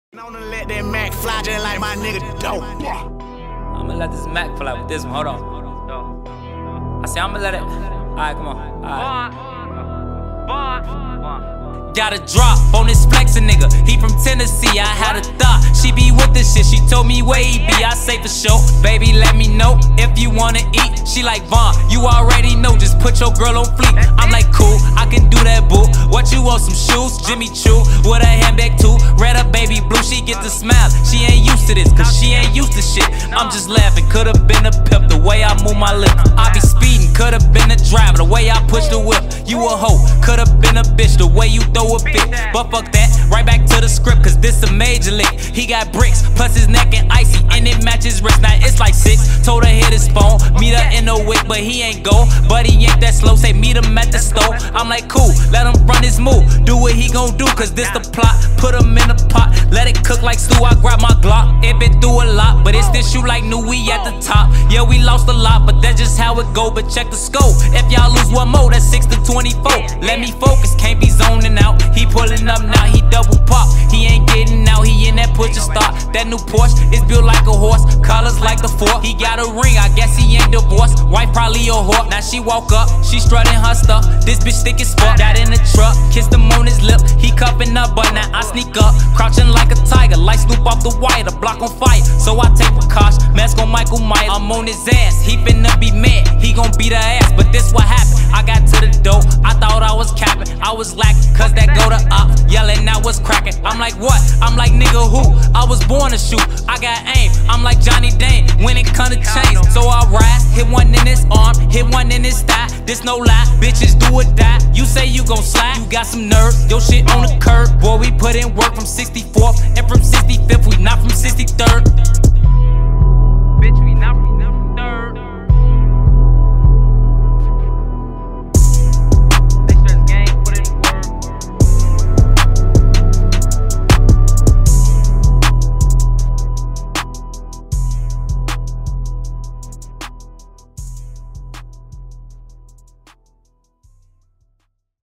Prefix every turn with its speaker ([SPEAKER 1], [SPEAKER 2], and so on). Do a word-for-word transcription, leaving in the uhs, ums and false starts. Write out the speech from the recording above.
[SPEAKER 1] I'm gonna let that Mac fly just like my nigga dope.
[SPEAKER 2] I'ma let this Mac fly with this one. Hold on. I say I'ma let it. Alright, come on. Alright. Got a drop on this flexin' nigga. He from Tennessee. I had a thought she be with this shit. She told me where he be. I say for sure. Baby, let me know if you wanna eat. She like Vaughn. You already know. Just put your girl on fleek. I'm like cool. I can do that, boo. What you want? Some shoes? Jimmy Choo with a handbag too. Red up, baby blue. She get the smile. She ain't used to this, cause she ain't used to shit. I'm just laughing. Could've been a pimp the way I move my lip. I be speeding. Could've been a driver the way I push the whip. You a hoe. Could've been a bitch the way you throw a fit. But fuck that. Right back to the script, cause this a major lick. He got bricks, plus his neck and icy, and it matches wrist. Now it's like six. Told her hit his phone, meet her in the wick, but he ain't go. But he ain't that slow, say meet him at the store. I'm like cool, let him run his move. Do what he gon' do, cause this the plot. Put him in a pot, let it cook like stew. I grab my Glock, it been through a lot, but it's this shoe like new, we at the top. Yeah, we lost a lot, but that's just how it go. But check the scope, if y'all lose one more, that's six to twenty-four. Let me focus, can't be zoning out. He pulling up now, he double pop. He ain't getting out, he in that push to start. That new Porsche is built like a horse, colors like the fork. He got a ring, I guess he ain't divorced. Wife probably a whore. Now she walk up, she strutting her stuff. This bitch thick as fuck. Got in the truck, kissed him on his lip. He cupping up, but now I sneak up, crouching like a tiger, like Snoop off the wire. The block on fire, so I take precaution. Mask on Michael Myers, I'm on his ass. He finna be mad, he gon' beat her ass. But this what happened. I got to the door, I thought I was capping. I was lacking, cause that go to up, yelling I was cracking. I'm like what? I'm like nigga who? I was born to shoot, I got aim. I'm like Johnny Dane when it come to chains. So I rise, hit one in his arm, hit one in his thigh. This no lie, bitches do or die. You say you gon' slide, you got some nerve, your shit on the curb. Boy, we put in work from sixty-fourth and from